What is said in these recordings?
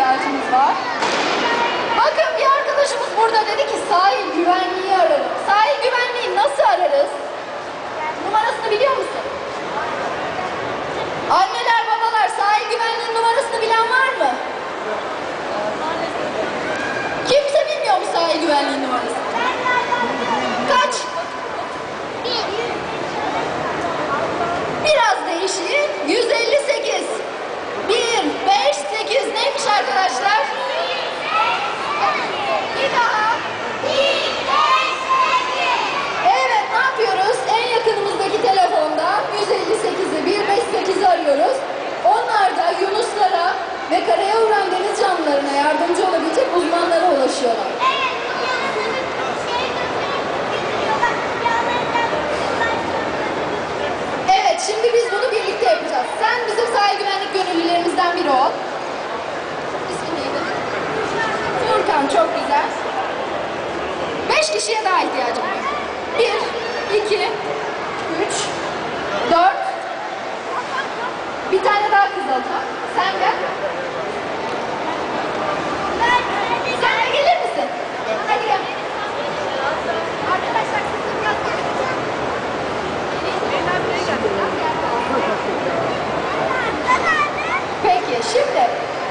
ihtiyacımız var. Bakın bir arkadaşımız burada dedi ki sahil güvenliği ararım. Sahil güvenliği nasıl ararız? Numarasını biliyor musun? Anneler, babalar, sahil güvenliğinin numarasını bilen var mı? Kimse bilmiyor mu sahil güvenliğinin numarasını? Kaç? Biraz değişik. 158. 1, 5, 8 neymiş arkadaşlar? Bir daha. Evet, ne yapıyoruz? En yakınımızdaki telefondan 158'i, 158'i arıyoruz. Onlar da yunuslara ve karaya vuran deniz canlılarına yardımcı olabilecek uzmanlara ulaşıyorlar. Evet, şimdi biz bunu birlikte yapacağız. Sen bizim sahil güvenlik gönüllülerimizden biri ol. İsmi neydi? Furkan, çok güzel. 5 kişiye daha ihtiyacım var. 1, 2, 3, 4. Bir tane daha kız alacağım. Sen gel. Sen de gelir misin? Hadi gel. Arkadaşlar sizi biraz Peki, şimdi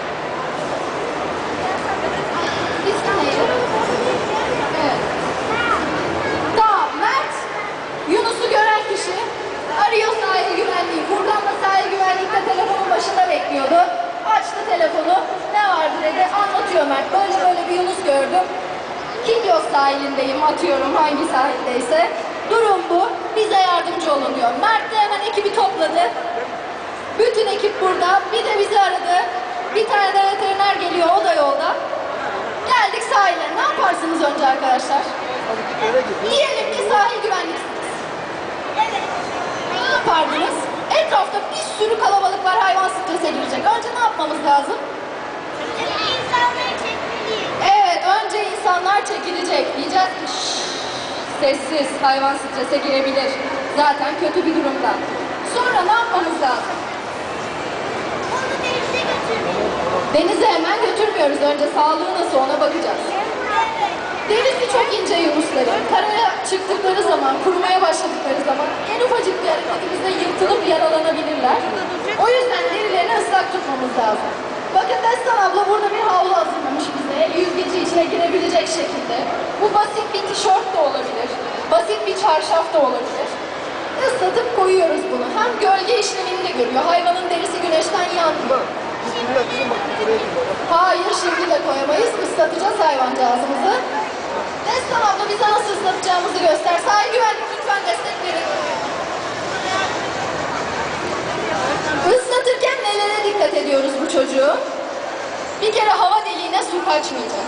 İsmi neydi? Evet. Tamam, Mert Yunus'u gören kişi arıyor sahil güvenliği. Furkan da sahil güvenlikte telefonun başında bekliyordu. Açtı telefonu. Ne vardı dedi. Anlatıyor Mert. Böyle böyle bir Yunus gördüm. Kilyos sahilindeyim, atıyorum hangi sahildeyse. Durum bu. Bize yardımcı olun diyor. Mert de hemen ekibi topladı. Bütün ekip burada. Bir de bizi aradı. Bir tane de veteriner geliyor. O da yolda. Geldik sahile. Ne yaparsınız önce arkadaşlar? Diyelim ki sahil güvenliksiniz. Evet. Ne yapardınız? Etrafta bir sürü kalabalık var. Hayvan strese girecek. Önce ne yapmamız lazım? Evet. Önce insanlar çekilecek. Diyeceğiz ki sessiz. Hayvan strese girebilir. Zaten kötü bir durumda. Sonra ne yapmamız lazım? Denize hemen götürmüyoruz. Önce sağlığı nasıl ona bakacağız. Derisi çok ince yunusların. Karaya çıktıkları zaman, kurumaya başladıkları zaman en ufacık bir hareketimizde yırtılıp yaralanabilirler. O yüzden derilerini ıslak tutmamız lazım. Bakın Destan abla burada bir havlu hazırlamış bize. Yüzgeci içine girebilecek şekilde. Bu basit bir tişört de olabilir. Basit bir çarşaf da olabilir. Islatıp koyuyoruz bunu. Hem gölge işlemini de görüyor. Hayvanın derisi güneşten yanmıyor. Hayır, şimdi de koyamayız. Islatacağız hayvancağızımızı. Destan abla bize nasıl ıslatacağımızı göster. Sahil güvenlik lütfen destek verin. Islatırken nelere dikkat ediyoruz bu çocuğu? Bir kere hava deliğine su kaçmayacak.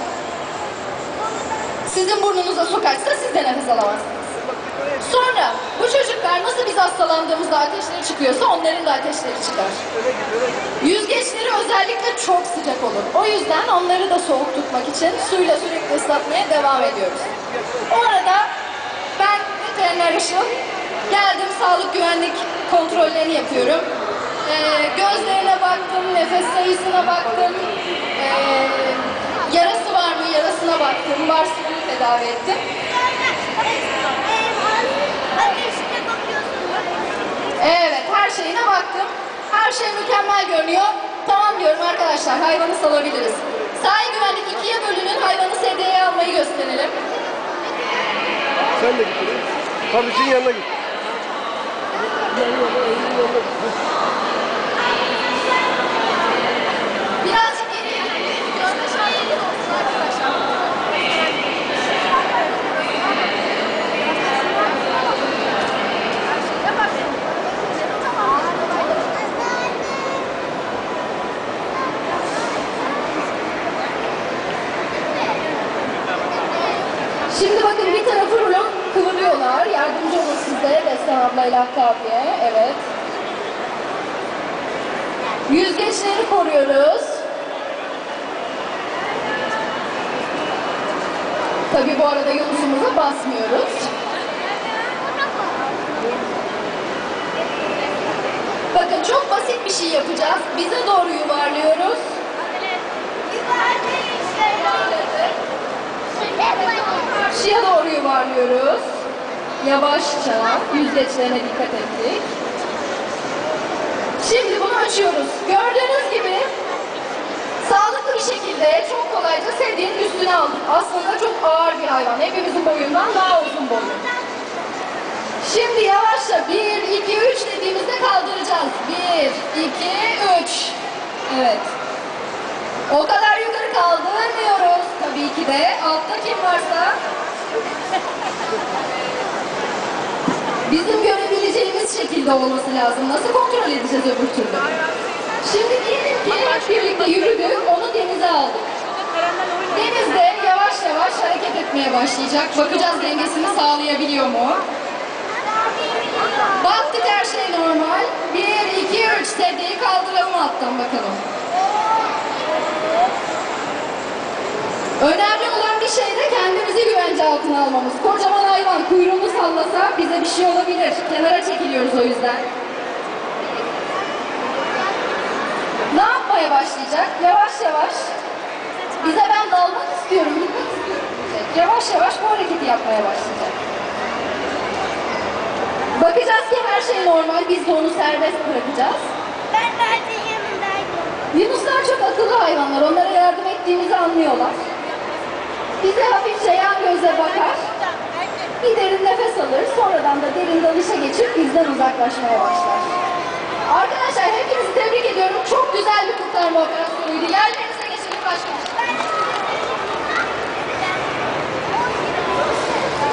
Sizin burnunuza su kaçsa siz de nefes alamazsınız. Sonra bu çocuklar nasıl biz hastalandığımızda ateşleri çıkıyorsa onların da ateşleri çıkar. Yüzgeçleri özellikle çok sıcak olur. O yüzden onları da soğuk tutmak için suyla sürekli ıslatmaya devam ediyoruz. O arada ben veteriner Işıl geldim, sağlık güvenlik kontrollerini yapıyorum. Gözlerine baktım, nefes sayısına baktım, yarası var mı yarasına baktım, varsa bunu tedavi ettim. Evet, her şeyine baktım. Her şey mükemmel görünüyor. Tamam diyorum arkadaşlar, hayvanı salabiliriz. Sahil güvenlik 2'ye bölünün, hayvanı sedyeye almayı gösterelim. Sen de git. Kardeşin yanına git. Birazcık geriye gidelim. Gözde şahit olsun arkadaşlar. Şimdi bakın bir tarafı rulon kıvırıyorlar. Yardımcı olun size Destan ablayla Hakkı evet. Yüzgeçleri koruyoruz. Tabii bu arada yunusumuza basmıyoruz. Bakın çok basit bir şey yapacağız. Bize doğru yuvarlıyoruz. toparlıyoruz. Yavaşça yüzgeçlerine dikkat ettik. Şimdi bunu açıyoruz. Gördüğünüz gibi sağlıklı bir şekilde çok kolayca sedyenin üstüne aldık. Aslında çok ağır bir hayvan. Hepimizin boyundan daha uzun boylu. Şimdi yavaşça 1, 2, 3 dediğimizde kaldıracağız. 1, 2, 3. Evet. O kadar yukarı kaldırmıyoruz. Tabii ki de altta kim varsa bizim görebileceğimiz şekilde olması lazım. Nasıl kontrol edeceğiz öbür türlü? Şimdi diyelim ki hep birlikte yürüdük, onu denize aldık. Denizde yavaş yavaş hareket etmeye başlayacak. Bakacağız dengesini sağlayabiliyor mu? Baktık her şey normal. 1, 2, 3 sedyeyi kaldıralım alttan bakalım. Önemli olan bir şey de kendimizi güvence altına almamız. Kocaman hayvan kuyruğunu sallasa bize bir şey olabilir. Kenara çekiliyoruz o yüzden. Ne yapmaya başlayacak? Yavaş yavaş. Bize ben dalmak istiyorum, gitmek istiyorum. Yavaş yavaş bu hareketi yapmaya başlayacak. Bakacağız ki her şey normal. Biz de onu serbest bırakacağız. Ben de yanındaydım. Yunuslar çok akıllı hayvanlar. Onlara yardım ettiğimizi anlıyorlar. Bize hafifçe yan gözle bakar. Bir derin nefes alır. Sonradan da derin dalışa geçip bizden uzaklaşmaya başlar. Arkadaşlar hepinizi tebrik ediyorum. Çok güzel bir kurtarma operasyonu.